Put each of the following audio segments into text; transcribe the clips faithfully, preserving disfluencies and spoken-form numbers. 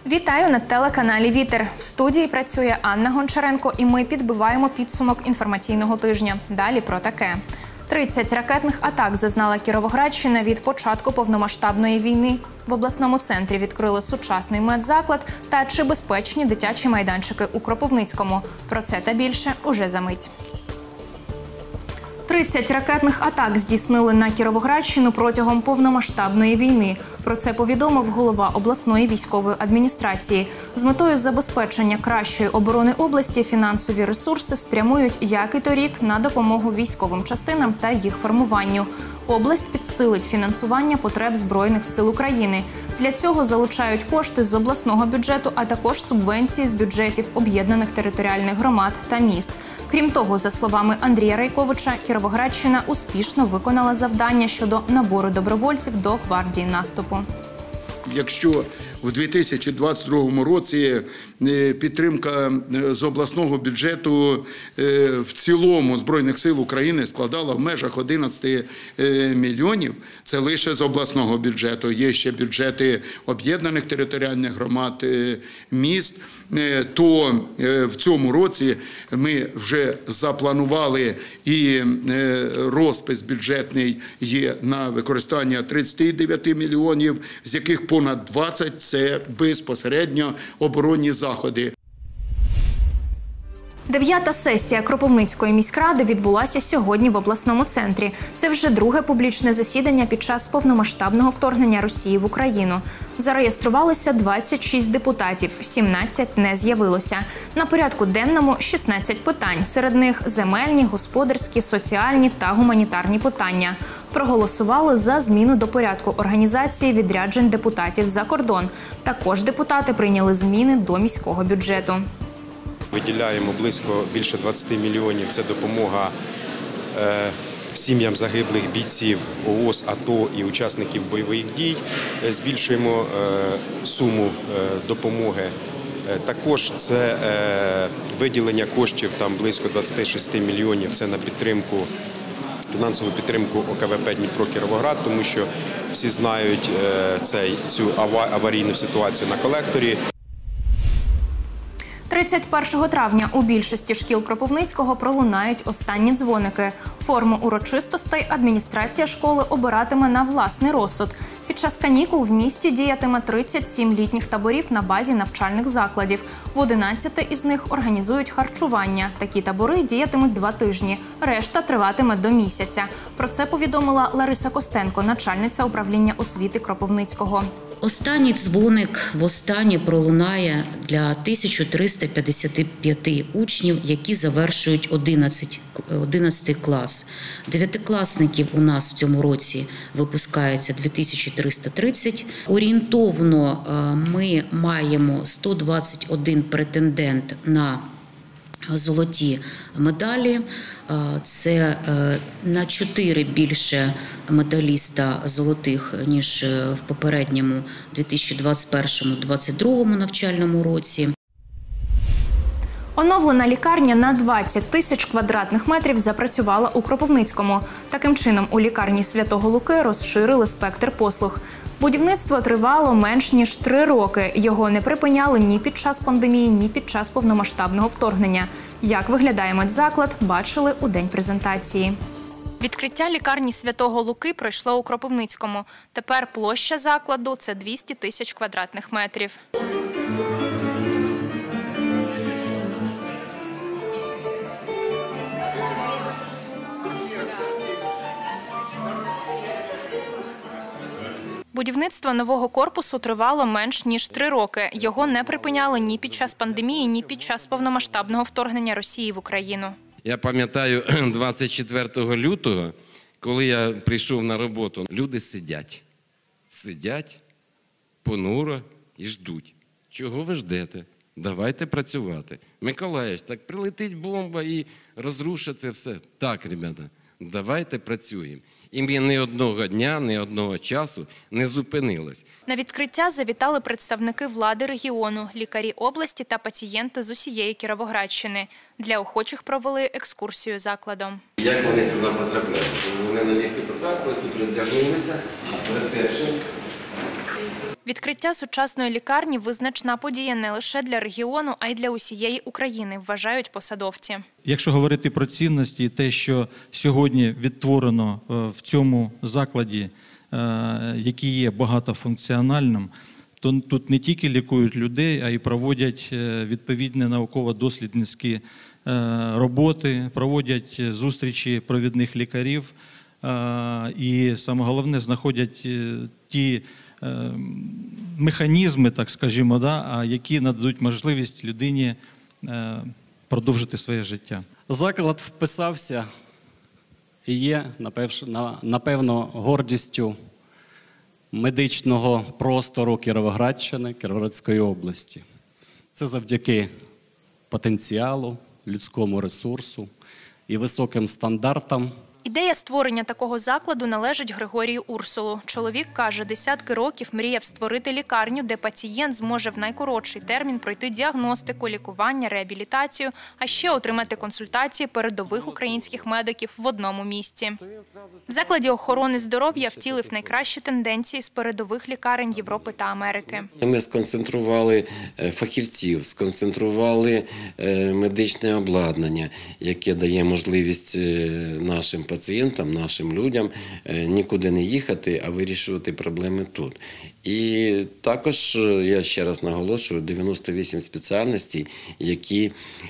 Вітаю на телеканалі «Вітер». В студії працює Анна Гончаренко і ми підбиваємо підсумок інформаційного тижня. Далі про таке. тридцять ракетних атак зазнала Кіровоградщина від початку повномасштабної війни. В обласному центрі відкрили сучасний медзаклад та чи безпечні дитячі майданчики у Кропивницькому. Про це та більше уже за мить. тридцять ракетних атак здійснили на Кіровоградщину протягом повномасштабної війни. Про це повідомив голова обласної військової адміністрації. З метою забезпечення кращої оборони області фінансові ресурси спрямують, як і торік, на допомогу військовим частинам та їх формуванню. Область підсилить фінансування потреб Збройних сил України. Для цього залучають кошти з обласного бюджету, а також субвенції з бюджетів об'єднаних територіальних громад та міст. Крім того, за словами Андрія Райковича, Кіровоградщина успішно виконала завдання щодо набору добровольців до гвардії наступу. Якщо в дві тисячі двадцять другому році підтримка з обласного бюджету в цілому Збройних сил України складала в межах одинадцяти мільйонів, це лише з обласного бюджету. Є ще бюджети об'єднаних територіальних громад, міст, то в цьому році ми вже запланували і розпис бюджетний є на використання тридцяти дев'яти мільйонів, з яких понад двадцять – це безпосередньо оборонні заходи. Дев'ята сесія Кропивницької міськради відбулася сьогодні в обласному центрі. Це вже друге публічне засідання під час повномасштабного вторгнення Росії в Україну. Зареєструвалося двадцять шість депутатів, сімнадцять не з'явилося. На порядку денному шістнадцять питань. Серед них земельні, господарські, соціальні та гуманітарні питання. Проголосували за зміну до порядку організації відряджень депутатів за кордон. Також депутати прийняли зміни до міського бюджету. Виділяємо близько більше двадцяти мільйонів. Це допомога е, сім'ям загиблих бійців ООС, АТО і учасників бойових дій. Збільшуємо е, суму е, допомоги. Е, також це е, виділення коштів там близько двадцяти шести мільйонів. Це на підтримку, фінансову підтримку ОКВП Дніпро-Кіровоград, тому що всі знають е, цей, цю аварійну ситуацію на колекторі. тридцять першого травня у більшості шкіл Кропивницького пролунають останні дзвоники. Форму урочистостей адміністрація школи обиратиме на власний розсуд. Під час канікул в місті діятиме тридцять сім літніх таборів на базі навчальних закладів. В одинадцяти із них організують харчування. Такі табори діятимуть два тижні. Решта триватиме до місяця. Про це повідомила Лариса Костенко, начальниця управління освіти Кропивницького. Останній дзвоник востаннє пролунає для тисячі триста п'ятдесят п'ять учнів, які завершують одинадцятий клас. Дев'ятикласників у нас в цьому році випускається дві тисячі триста тридцять. Орієнтовно ми маємо сто двадцять один претендент на золоті медалі. Це на чотири більше медаліста золотих, ніж в попередньому дві тисячі двадцять першому - двадцять другому навчальному році. Оновлена лікарня на двадцять тисяч квадратних метрів запрацювала у Кропивницькому. Таким чином, у лікарні Святого Луки розширили спектр послуг. Будівництво тривало менш ніж три роки. Його не припиняли ні під час пандемії, ні під час повномасштабного вторгнення. Як виглядає медзаклад, бачили у день презентації. Відкриття лікарні Святого Луки пройшло у Кропивницькому. Тепер площа закладу – це двісті тисяч квадратних метрів. Будівництво нового корпусу тривало менш ніж три роки. Його не припиняли ні під час пандемії, ні під час повномасштабного вторгнення Росії в Україну. Я пам'ятаю двадцять четвертого лютого, коли я прийшов на роботу, люди сидять. Сидять понуро і ждуть. Чого ви ждете? Давайте працювати. Миколаївич, так прилетить бомба і розрушить це все. Так, ребята, давайте працюємо. І ми ні одного дня, ні одного часу не зупинились. На відкриття завітали представники влади регіону, лікарі області та пацієнти з усієї Кіровоградщини. Для охочих провели екскурсію закладом. Як вони сюди потрапляють? Вони на ліфті потрапили, тут роздягнулися, рецепшн. Відкриття сучасної лікарні – визначна подія не лише для регіону, а й для усієї України, вважають посадовці. Якщо говорити про цінності, те, що сьогодні відтворено в цьому закладі, який є багатофункціональним, то тут не тільки лікують людей, а й проводять відповідні науково-дослідницькі роботи, проводять зустрічі провідних лікарів і, саме головне, знаходять ті механізми, так скажімо, да, які нададуть можливість людині продовжити своє життя. Заклад вписався і є, напевно, гордістю медичного простору Кіровоградщини, Кіровоградської області. Це завдяки потенціалу, людському ресурсу і високим стандартам. Ідея створення такого закладу належить Григорію Урсулу. Чоловік каже, десятки років мріяв створити лікарню, де пацієнт зможе в найкоротший термін пройти діагностику, лікування, реабілітацію, а ще отримати консультації передових українських медиків в одному місці. В закладі охорони здоров'я втілив найкращі тенденції з передових лікарень Європи та Америки. Ми сконцентрували фахівців, сконцентрували медичне обладнання, яке дає можливість нашим пацієнтам, пацієнтам, нашим людям нікуди не їхати, а вирішувати проблеми тут. І також, я ще раз наголошую, дев'яносто вісім спеціальностей, які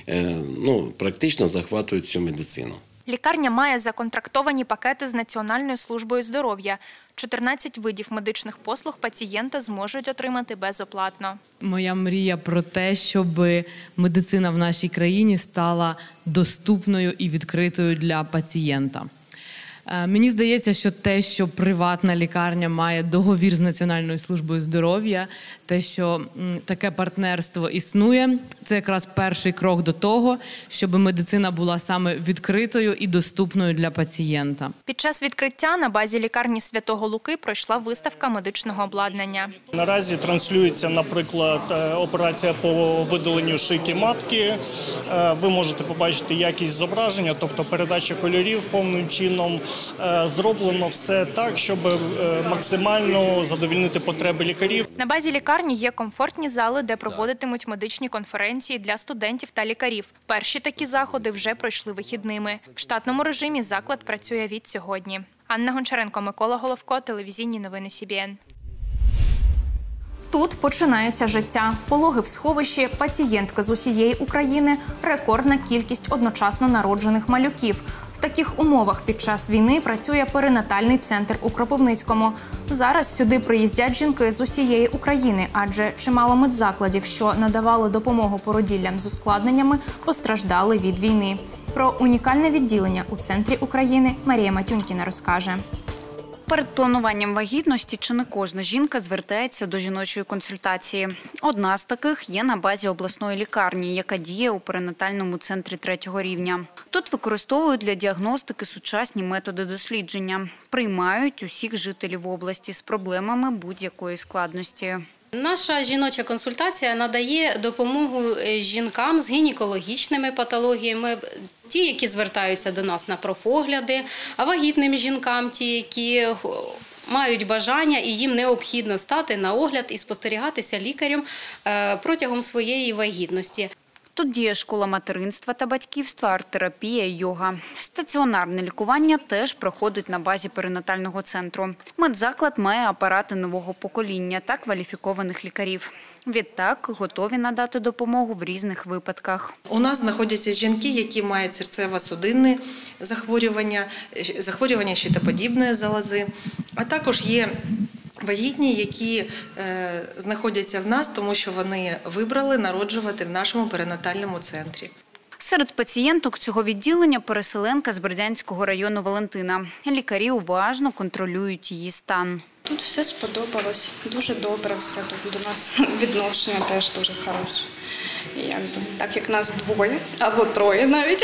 ну, практично захватують цю медицину. Лікарня має законтрактовані пакети з Національною службою здоров'я. чотирнадцять видів медичних послуг пацієнти зможуть отримати безоплатно. Моя мрія про те, щоб медицина в нашій країні стала доступною і відкритою для пацієнта. Мені здається, що те, що приватна лікарня має договір з Національною службою здоров'я, те, що таке партнерство існує, це якраз перший крок до того, щоб медицина була саме відкритою і доступною для пацієнта. Під час відкриття на базі лікарні Святого Луки пройшла виставка медичного обладнання. Наразі транслюється, наприклад, операція по видаленню шийки матки. Ви можете побачити якість зображення, тобто передача кольорів повним чином. Зроблено все так, щоб максимально задовольнити потреби лікарів. На базі лікарні є комфортні зали, де проводитимуть медичні конференції для студентів та лікарів. Перші такі заходи вже пройшли вихідними. В штатному режимі заклад працює від сьогодні. Анна Гончаренко, Микола Головко, телевізійні новини Сі Бі Ен. Тут починається життя. Пологи в сховищі, пацієнтки з усієї України, рекордна кількість одночасно народжених малюків. В таких умовах під час війни працює перинатальний центр у Кропивницькому. Зараз сюди приїздять жінки з усієї України, адже чимало медзакладів, що надавали допомогу породіллям з ускладненнями, постраждали від війни. Про унікальне відділення у центрі України Марія Матюнькіна розкаже. Перед плануванням вагітності чи не кожна жінка звертається до жіночої консультації. Одна з таких є на базі обласної лікарні, яка діє у перинатальному центрі третього рівня. Тут використовують для діагностики сучасні методи дослідження. Приймають усіх жителів області з проблемами будь-якої складності. Наша жіноча консультація надає допомогу жінкам з гінекологічними патологіями, ті, які звертаються до нас на профогляди, а вагітним жінкам, ті, які мають бажання і їм необхідно стати на огляд і спостерігатися лікарем протягом своєї вагітності. Тут діє школа материнства та батьківства, арт-терапія, йога. Стаціонарне лікування теж проходить на базі перинатального центру. Медзаклад має апарати нового покоління та кваліфікованих лікарів. Відтак, готові надати допомогу в різних випадках. У нас знаходяться жінки, які мають серцево-судинні захворювання, захворювання щитоподібної залози, а також є вагітні, які е, знаходяться в нас, тому що вони вибрали народжувати в нашому перинатальному центрі. Серед пацієнток цього відділення переселенка з Бердянського району Валентина. Лікарі уважно контролюють її стан. Тут все сподобалось, дуже добре все. Тут до нас відношення теж дуже хороше. Якби, так як нас двоє або троє навіть,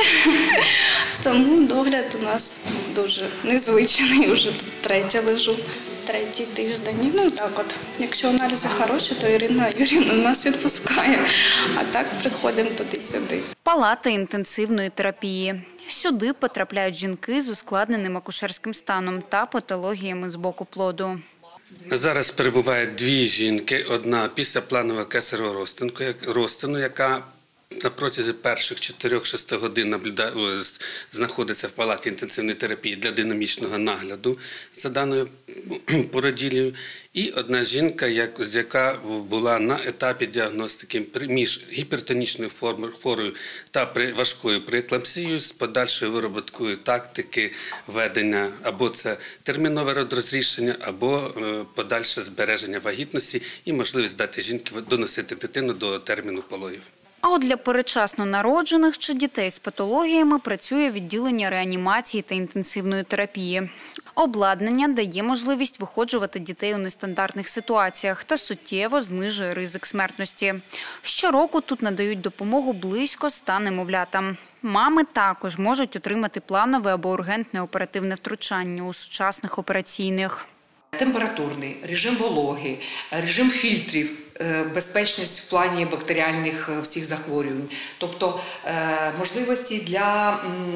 тому догляд у нас дуже незвичний. Уже тут третє лежу, третій тиждень. Ну так от, якщо аналізи хороші, то Ірина Юріївна нас відпускає, а так приходимо туди-сюди. Палата інтенсивної терапії. Сюди потрапляють жінки з ускладненим акушерським станом та патологіями з боку плоду. Зараз перебувають дві жінки. Одна післяпланова кесарева розтину, яка на протязі перших чотирьох-шести годин наблюдає, знаходиться в палаті інтенсивної терапії для динамічного нагляду за даною породіллю. І одна жінка, яка була на етапі діагностики між гіпертонічною хворою та важкою прееклампсією з подальшою вироботкою тактики ведення, або це термінове розрішення, або подальше збереження вагітності і можливість дати жінці доносити дитину до терміну пологів. А от для передчасно народжених чи дітей з патологіями працює відділення реанімації та інтенсивної терапії. Обладнання дає можливість виходжувати дітей у нестандартних ситуаціях та суттєво знижує ризик смертності. Щороку тут надають допомогу близько ста немовлятам. Мами також можуть отримати планове або ургентне оперативне втручання у сучасних операційних. Температурний, режим вологи, режим фільтрів, безпечність в плані бактеріальних всіх захворювань. Тобто можливості для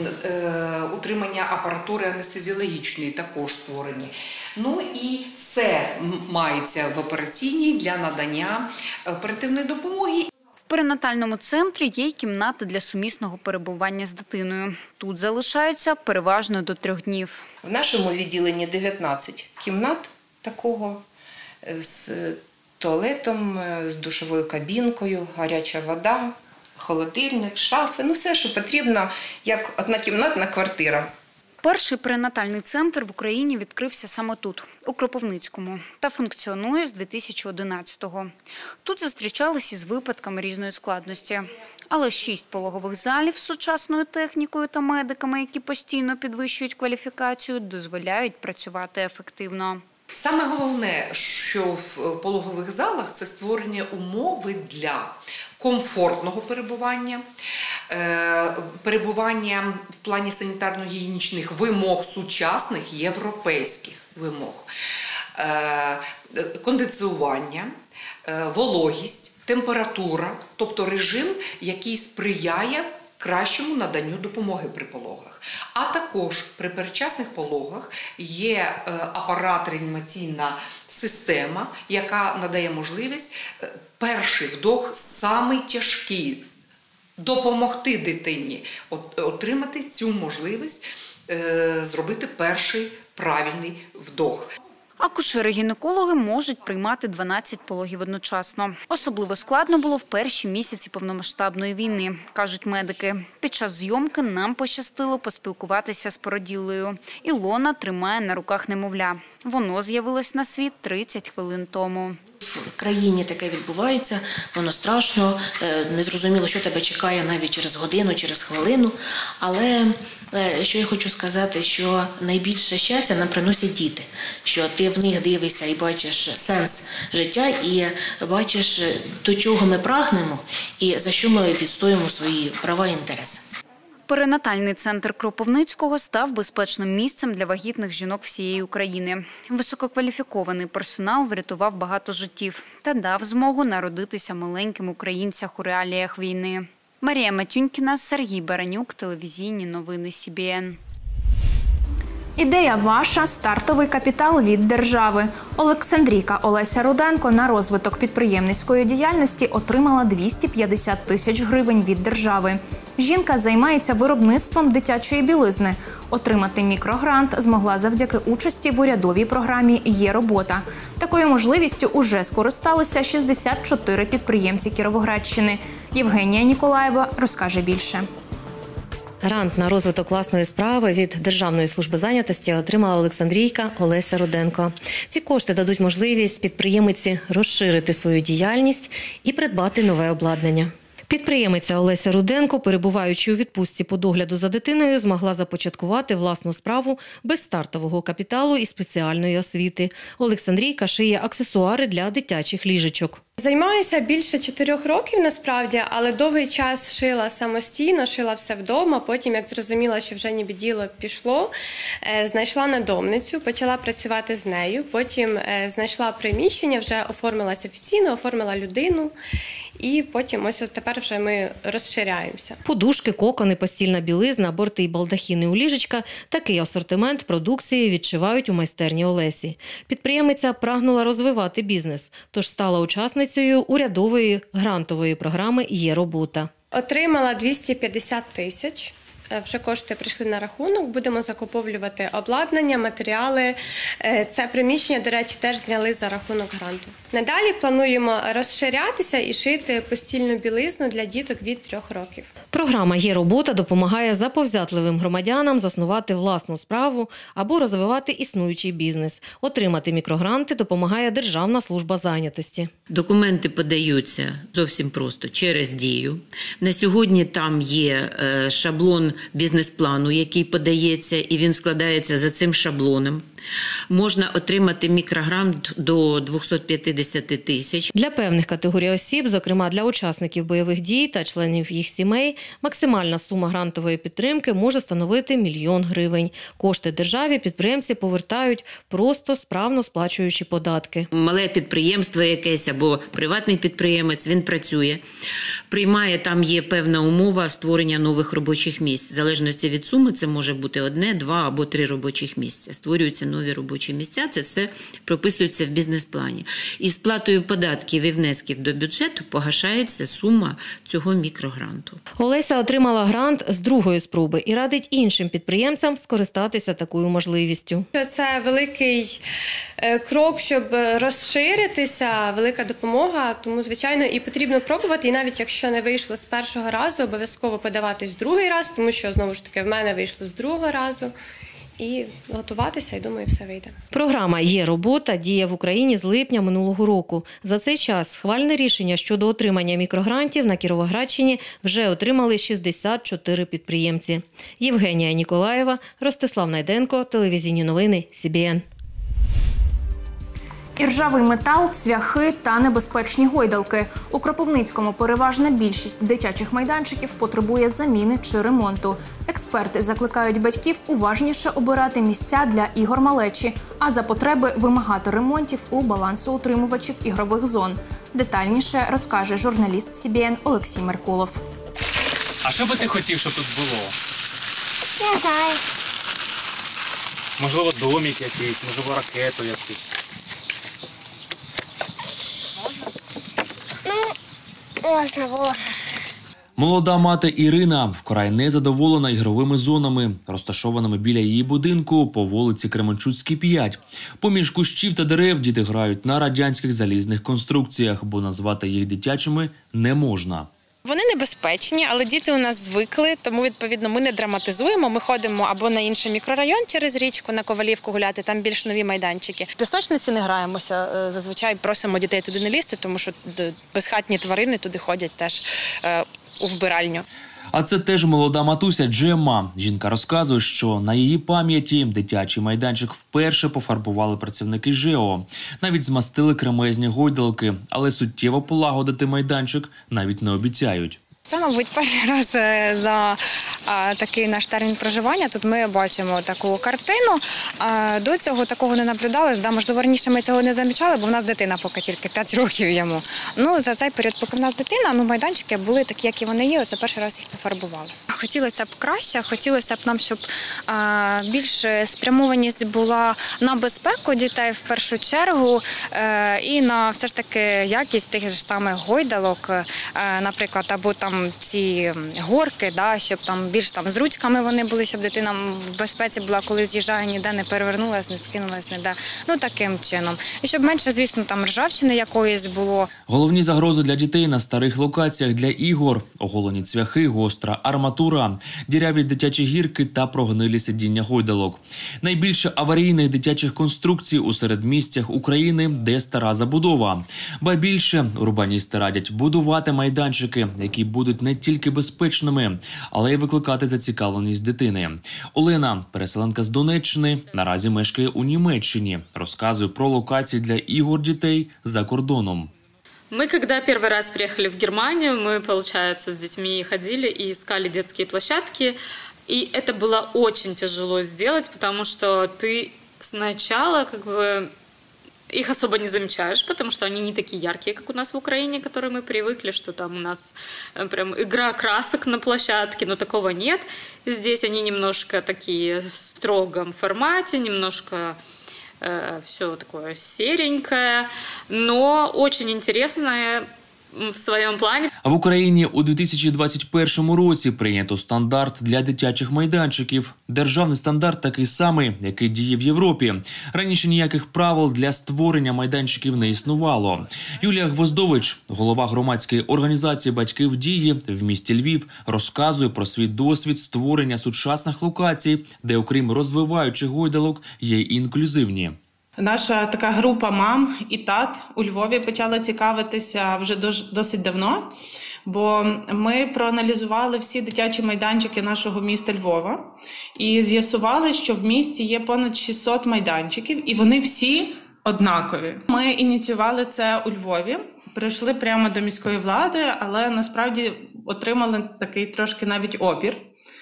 утримання апаратури анестезіологічної також створені. Ну і все мається в операційній для надання оперативної допомоги. В перинатальному центрі є й кімнати для сумісного перебування з дитиною. Тут залишаються переважно до трьох днів. В нашому відділенні дев'ятнадцять кімнат такого з туалетом, з душовою кабінкою, гаряча вода, холодильник, шафи, ну все, що потрібно, як однокімнатна квартира. Перший перинатальний центр в Україні відкрився саме тут, у Кропивницькому, та функціонує з дві тисячі одинадцятого. Тут зустрічались із випадками різної складності. Але шість пологових залів з сучасною технікою та медиками, які постійно підвищують кваліфікацію, дозволяють працювати ефективно. Саме головне, що в пологових залах – це створення умови для комфортного перебування, перебування в плані санітарно-гігієнічних вимог, сучасних європейських вимог, кондиціювання, вологість, температура, тобто режим, який сприяє кращому наданню допомоги при пологах. А також при передчасних пологах є апарат, реанімаційна система, яка надає можливість перший вдох, самий тяжкий, допомогти дитині отримати цю можливість, зробити перший правильний вдох. Акушери-гінекологи можуть приймати дванадцять пологів одночасно. Особливо складно було в перші місяці повномасштабної війни, кажуть медики. Під час зйомки нам пощастило поспілкуватися з породіллею. Ілона тримає на руках немовля. Воно з'явилось на світ тридцять хвилин тому. В країні таке відбувається, воно страшно, незрозуміло, що тебе чекає навіть через годину, через хвилину. Але що я хочу сказати, що найбільше щастя нам приносять діти, що ти в них дивишся і бачиш сенс життя, і бачиш, до чого ми прагнемо і за що ми відстоюємо свої права і інтереси. Перинатальний центр Кропивницького став безпечним місцем для вагітних жінок всієї України. Висококваліфікований персонал врятував багато життів та дав змогу народитися маленьким українцям у реаліях війни. Марія Матюнькіна, Сергій Баранюк, телевізійні новини Сі Бі Ен. Ідея ваша – стартовий капітал від держави. Олександрійка Олеся Руденко на розвиток підприємницької діяльності отримала двісті п'ятдесят тисяч гривень від держави. Жінка займається виробництвом дитячої білизни. Отримати мікрогрант змогла завдяки участі в урядовій програмі «Є робота». Такою можливістю уже скористалося шістдесят чотири підприємці Кіровоградщини. Євгенія Ніколаєва розкаже більше. Грант на розвиток власної справи від Державної служби зайнятості отримала Олександрійка Олеся Руденко. Ці кошти дадуть можливість підприємиці розширити свою діяльність і придбати нове обладнання. Підприємиця Олеся Руденко, перебуваючи у відпустці по догляду за дитиною, змогла започаткувати власну справу без стартового капіталу і спеціальної освіти. Олександрійка шиє аксесуари для дитячих ліжечок. Займаюся більше чотирьох років насправді, але довгий час шила самостійно, шила все вдома. Потім, як зрозуміла, що вже ніби діло пішло, знайшла надомницю, почала працювати з нею. Потім знайшла приміщення, вже оформилась офіційно, оформила людину І потім ось от тепер вже ми розширяємося. Подушки, кокони, постільна білизна, борти і балдахіни у ліжечка – такий асортимент продукції відшивають у майстерні Олесі. Підприємиця прагнула розвивати бізнес, тож стала учасницею урядової грантової програми «Є робота». Отримала двісті п'ятдесят тисяч. Вже кошти прийшли на рахунок, будемо закуповувати обладнання, матеріали. Це приміщення, до речі, теж зняли за рахунок гранту. Надалі плануємо розширятися і шити постільну білизну для діток від трьох років. Програма «Є робота» допомагає заповзятливим громадянам заснувати власну справу або розвивати існуючий бізнес. Отримати мікрогранти допомагає Державна служба зайнятості. Документи подаються зовсім просто через Дію. На сьогодні там є шаблон бізнес-плану, який подається, і він складається за цим шаблоном. Можна отримати мікрогрант до двісті п'ятдесят тисяч. Для певних категорій осіб, зокрема для учасників бойових дій та членів їх сімей, максимальна сума грантової підтримки може становити мільйон гривень. Кошти державі підприємці повертають, просто справно сплачуючи податки. Мале підприємство якесь або приватний підприємець, він працює, приймає, там є певна умова створення нових робочих місць. В залежності від суми це може бути одне, два або три робочих місця. Створюються нові робочі місця, це все прописується в бізнес-плані. І сплатою податків і внесків до бюджету погашається сума цього мікрогранту. Олеся отримала грант з другої спроби і радить іншим підприємцям скористатися такою можливістю. Це великий крок, щоб розширитися, велика допомога, тому, звичайно, і потрібно пробувати, і навіть якщо не вийшло з першого разу, обов'язково подаватись другий раз, тому що, знову ж таки, в мене вийшло з другого разу. І готуватися, і думаю, все вийде. Програма «Є робота» діє в Україні з липня минулого року. За цей час схвальне рішення щодо отримання мікрогрантів на Кіровоградщині вже отримали шістдесят чотири підприємці. Євгенія Ніколаєва, Ростислав Найденко, телевізійні новини Сі Бі Ен. Іржавий метал, цвяхи та небезпечні гойдалки. У Кропивницькому переважна більшість дитячих майданчиків потребує заміни чи ремонту. Експерти закликають батьків уважніше обирати місця для ігор малечі, а за потреби вимагати ремонтів у балансоутримувачів ігрових зон. Детальніше розкаже журналіст Сі Бі Ен Олексій Меркулов. А що би ти хотів, щоб тут було? Не знаю. Можливо, домик якийсь, можливо, ракету якусь. Можна було. Молода мати Ірина вкрай незадоволена ігровими зонами, розташованими біля її будинку по вулиці Кременчуцькій, п'ять. Поміж кущів та дерев діти грають на радянських залізних конструкціях, бо назвати їх дитячими не можна. Вони небезпечні, але діти у нас звикли, тому, відповідно, ми не драматизуємо. Ми ходимо або на інший мікрорайон через річку, на Ковалівку гуляти, там більш нові майданчики. В пісочниці не граємося, зазвичай просимо дітей туди не лізти, тому що безхатні тварини туди ходять теж у вбиральню. А це теж молода матуся Джемма. Жінка розказує, що на її пам'яті дитячий майданчик вперше пофарбували працівники ЖЕО. Навіть змастили кремезні гойдалки, але суттєво полагодити майданчик навіть не обіцяють. Це, мабуть, перший раз за а, такий наш термін проживання. Тут ми бачимо таку картину. А, до цього такого не наблюдалось. Да, можливо, раніше ми цього не замічали, бо в нас дитина поки тільки п'ять років йому. Ну, за цей період, поки в нас дитина, ну, майданчики були такі, які вони є. Оце перший раз їх пофарбували. Хотілося б краще, хотілося б нам, щоб а, більш спрямованість була на безпеку дітей в першу чергу а, і на все ж таки якість тих ж самих гойдалок, а, наприклад, або там ці горки, да, щоб там більш там з ручками вони були, щоб дитина в безпеці була, коли з'їжджає, ніде не перевернулась, не скинулась, ніде. Ну, таким чином. І щоб менше, звісно, там ржавчини якоїсь було. Головні загрози для дітей на старих локаціях для ігор – оголені цвяхи, гостра арматура, діряві дитячі гірки та прогнилі сидіння гойдалок. Найбільше аварійних дитячих конструкцій у середмістях України, де стара забудова. Ба більше, урбаністи радять будувати майданчики, які будуть не тільки безпечними, але й викликати зацікавленість дитини. Олена, переселенка з Донеччини, наразі мешкає у Німеччині. Розказує про локації для ігор дітей за кордоном. Мы, когда первый раз приехали в Германию, мы, получается, с детьми ходили и искали детские площадки. И это было очень тяжело сделать, потому что ты сначала как бы их особо не замечаешь, потому что они не такие яркие, как у нас в Украине, к которым мы привыкли, что там у нас прям игра красок на площадке, но такого нет. Здесь они немножко такие в строгом формате, немножко э, все такое серенькое, но очень интересное в своєму плані. А в Україні у дві тисячі двадцять першому році прийнято стандарт для дитячих майданчиків. Державний стандарт такий самий, який діє в Європі. Раніше ніяких правил для створення майданчиків не існувало. Юлія Гвоздович, голова громадської організації «Батьки в дії» в місті Львів, розказує про свій досвід створення сучасних локацій, де окрім розвиваючих гойдалок є й інклюзивні. Наша така група мам і тат у Львові почала цікавитися вже досить давно, бо ми проаналізували всі дитячі майданчики нашого міста Львова і з'ясували, що в місті є понад шістсот майданчиків і вони всі однакові. Ми ініціювали це у Львові, прийшли прямо до міської влади, але насправді отримали такий трошки навіть опір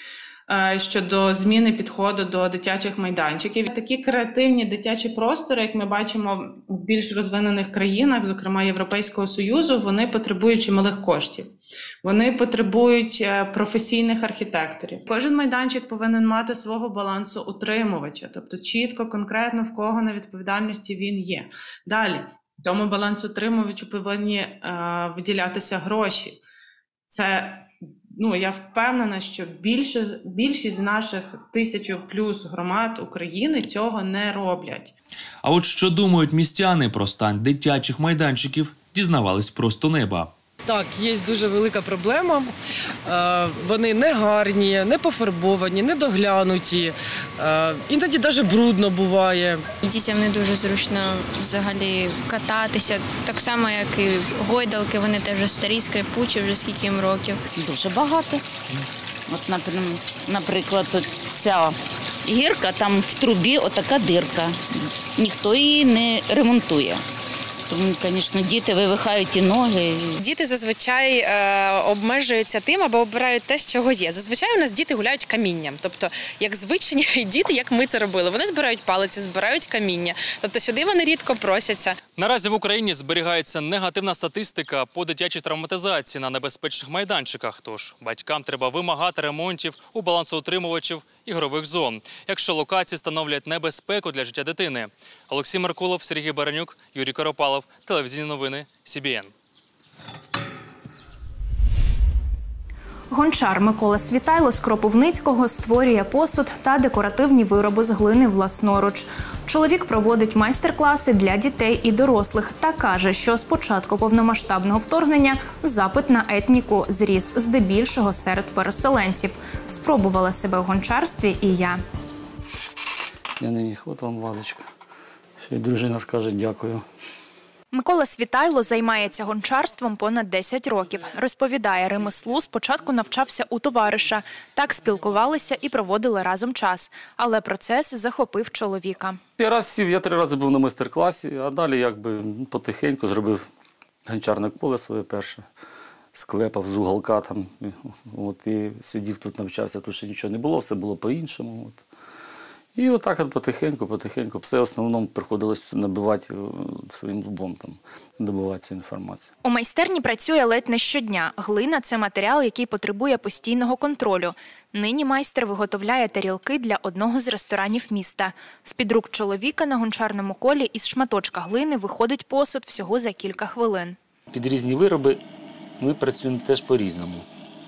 щодо зміни підходу до дитячих майданчиків. Такі креативні дитячі простори, як ми бачимо в більш розвинених країнах, зокрема Європейського Союзу, вони потребують чималих коштів. Вони потребують професійних архітекторів. Кожен майданчик повинен мати свого балансоутримувача, тобто чітко, конкретно в кого на відповідальності він є. Далі, тому балансоутримувачу повинні е, виділятися гроші. Це Ну, я впевнена, що більше, більшість з наших тисячу плюс громад України цього не роблять. А от що думають містяни про стан дитячих майданчиків, дізнавались просто неба. Так, є дуже велика проблема. Вони не гарні, не пофарбовані, не доглянуті. Іноді навіть брудно буває. Дітям не дуже зручно взагалі кататися. Так само, як і гойдалки, вони теж вже старі, скрипучі, вже скільки їм років. Дуже багато. От, наприклад, ця гірка, там в трубі отака дирка. Ніхто її не ремонтує. Тому, звісно, діти вивихають і ноги. Діти зазвичай е, обмежуються тим або обирають те, з чого є. Зазвичай у нас діти гуляють камінням. Тобто, як звичні діти, як ми це робили. Вони збирають палиці, збирають каміння. Тобто, сюди вони рідко просяться. Наразі в Україні зберігається негативна статистика по дитячій травматизації на небезпечних майданчиках. Тож батькам треба вимагати ремонтів у балансоутримувачів ігрових зон, якщо локації становлять небезпеку для життя дитини. Олексій Меркулов, Сергій Баранюк, Юрій Коропалов. Телевізійні новини Сі Бі Ен. Гончар Микола Світайло з Кропивницького створює посуд та декоративні вироби з глини власноруч. Чоловік проводить майстер-класи для дітей і дорослих та каже, що з початку повномасштабного вторгнення запит на етніку зріс здебільшого серед переселенців. Спробувала себе в гончарстві і я. Я не міг, от вам вазочка. Ще й дружина скаже дякую. Микола Світайло займається гончарством понад десять років. Розповідає, ремеслу спочатку навчався у товариша. Так спілкувалися і проводили разом час. Але процес захопив чоловіка. Я раз сів, я три рази був на майстер-класі, а далі якби потихеньку зробив гончарне коло своє перше. Склепав з уголка там, от, і сидів тут, навчався, тут ще нічого не було, все було по-іншому. От. І отак от потихеньку, потихеньку, все в основному приходилось набивати своїм лбом, там, добувати цю інформацію. У майстерні працює ледь не щодня. Глина – це матеріал, який потребує постійного контролю. Нині майстер виготовляє тарілки для одного з ресторанів міста. З-під рук чоловіка на гончарному колі із шматочка глини виходить посуд всього за кілька хвилин. Під різні вироби ми працюємо теж по-різному.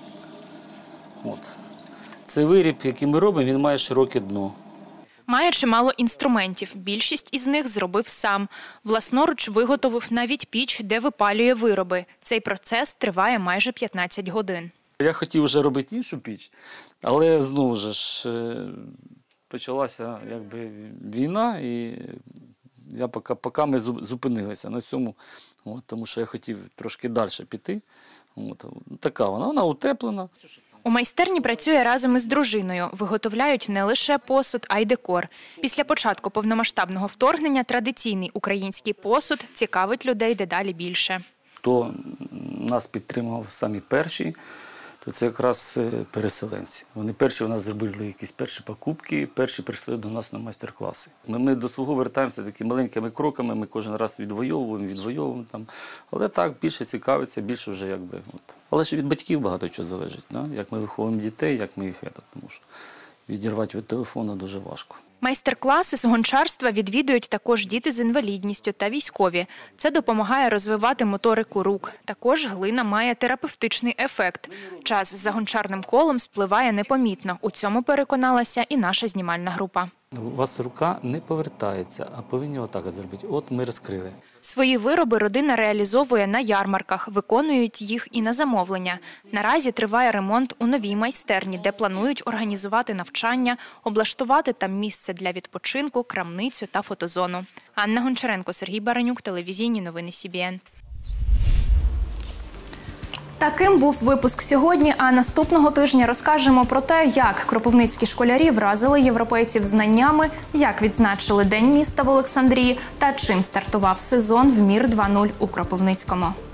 От. Цей виріб, який ми робимо, він має широке дно. Має чимало інструментів. Більшість із них зробив сам. Власноруч виготовив навіть піч, де випалює вироби. Цей процес триває майже п'ятнадцять годин. Я хотів вже робити іншу піч, але знову ж почалася якби війна, і я поки, поки ми зупинилися на цьому, от, тому що я хотів трошки далі піти. От, така вона, вона утеплена. У майстерні працює разом із дружиною. Виготовляють не лише посуд, а й декор. Після початку повномасштабного вторгнення традиційний український посуд цікавить людей дедалі більше. Хто нас підтримав самі перші, то це якраз переселенці. Вони перші у нас зробили якісь перші покупки, перші прийшли до нас на майстер-класи. Ми, ми до свого вертаємося такими маленькими кроками, ми кожен раз відвоюємо, відвоюємо там. Але так, більше цікавиться, більше вже якби. От. Але ж від батьків багато чого залежить, да? Як ми виховуємо дітей, як ми їх, тому що відірвати від телефону дуже важко. Майстер-класи з гончарства відвідують також діти з інвалідністю та військові. Це допомагає розвивати моторику рук. Також глина має терапевтичний ефект. Час за гончарним колом спливає непомітно. У цьому переконалася і наша знімальна група. У вас рука не повертається, а повинні отак зробити. От ми розкрили. Свої вироби родина реалізовує на ярмарках, виконують їх і на замовлення. Наразі триває ремонт у новій майстерні, де планують організувати навчання, облаштувати там місце для відпочинку, крамницю та фотозону. Анна Гончаренко, Сергій Баранюк, телевізійні новини Сі Бі Ен. Таким був випуск сьогодні, а наступного тижня розкажемо про те, як кропивницькі школярі вразили європейців знаннями, як відзначили День міста в Олександрії та чим стартував сезон в Мір два нуль у Кропивницькому.